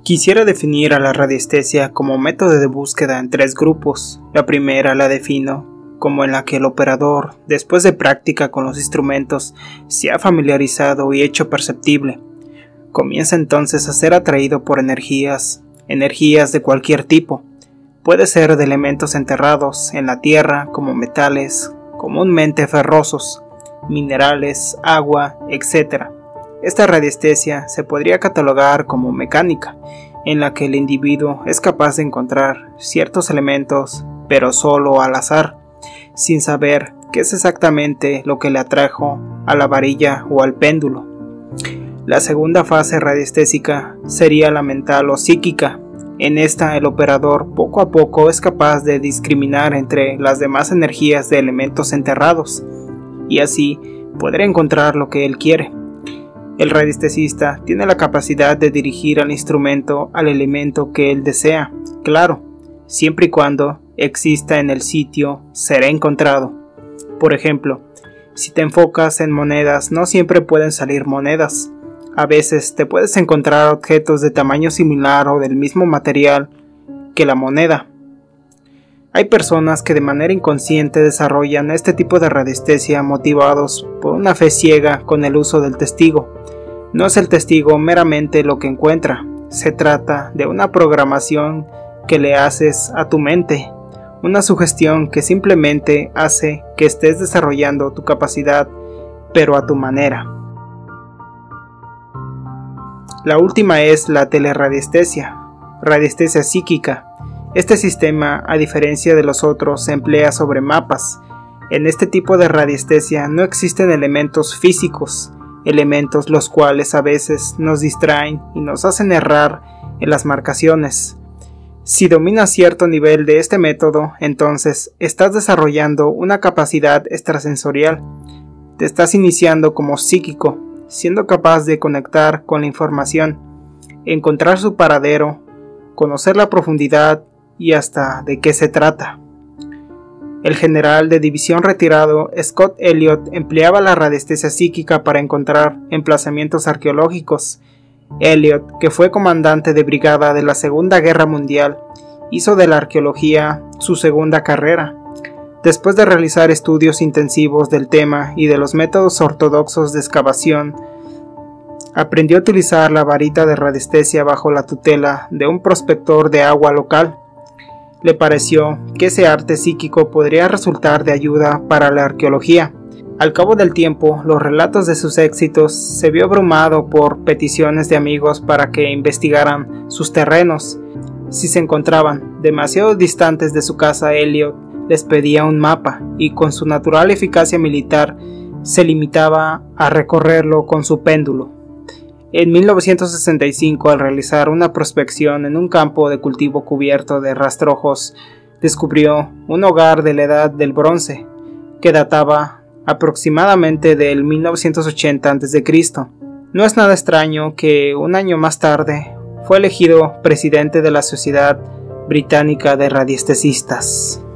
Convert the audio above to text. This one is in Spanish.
Quisiera definir a la radiestesia como método de búsqueda en tres grupos. La primera la defino como en la que el operador, después de práctica con los instrumentos, se ha familiarizado y hecho perceptible. Comienza entonces a ser atraído por energías de cualquier tipo. Puede ser de elementos enterrados en la tierra como metales, comúnmente ferrosos, minerales, agua, etc. Esta radiestesia se podría catalogar como mecánica, en la que el individuo es capaz de encontrar ciertos elementos, pero solo al azar, sin saber qué es exactamente lo que le atrajo a la varilla o al péndulo. La segunda fase radiestésica sería la mental o psíquica. En esta el operador poco a poco es capaz de discriminar entre las demás energías de elementos enterrados, y así poder encontrar lo que él quiere. El radiestesista tiene la capacidad de dirigir al instrumento al elemento que él desea, claro, siempre y cuando exista en el sitio, será encontrado. Por ejemplo, si te enfocas en monedas, no siempre pueden salir monedas. A veces te puedes encontrar objetos de tamaño similar o del mismo material que la moneda. Hay personas que de manera inconsciente desarrollan este tipo de radiestesia motivados por una fe ciega con el uso del testigo. No es el testigo meramente lo que encuentra, se trata de una programación que le haces a tu mente, una sugestión que simplemente hace que estés desarrollando tu capacidad, pero a tu manera. La última es la teleradiestesia, radiestesia psíquica. Este sistema, a diferencia de los otros, se emplea sobre mapas. En este tipo de radiestesia no existen elementos físicos, elementos los cuales a veces nos distraen y nos hacen errar en las marcaciones. Si dominas cierto nivel de este método, entonces estás desarrollando una capacidad extrasensorial. Te estás iniciando como psíquico, siendo capaz de conectar con la información, encontrar su paradero, conocer la profundidad y hasta de qué se trata. El general de división retirado Scott Elliot empleaba la radiestesia psíquica para encontrar emplazamientos arqueológicos. Elliot, que fue comandante de brigada de la Segunda Guerra Mundial, hizo de la arqueología su segunda carrera. Después de realizar estudios intensivos del tema y de los métodos ortodoxos de excavación, aprendió a utilizar la varita de radiestesia bajo la tutela de un prospector de agua local. Le pareció que ese arte psíquico podría resultar de ayuda para la arqueología. Al cabo del tiempo, los relatos de sus éxitos se vio abrumado por peticiones de amigos para que investigaran sus terrenos. Si se encontraban demasiado distantes de su casa, Elliot les pedía un mapa y con su natural eficacia militar se limitaba a recorrerlo con su péndulo. En 1965, al realizar una prospección en un campo de cultivo cubierto de rastrojos, descubrió un hogar de la Edad del Bronce, que databa aproximadamente del 1980 a.C. No es nada extraño que un año más tarde fue elegido presidente de la Sociedad Británica de Radiestesistas.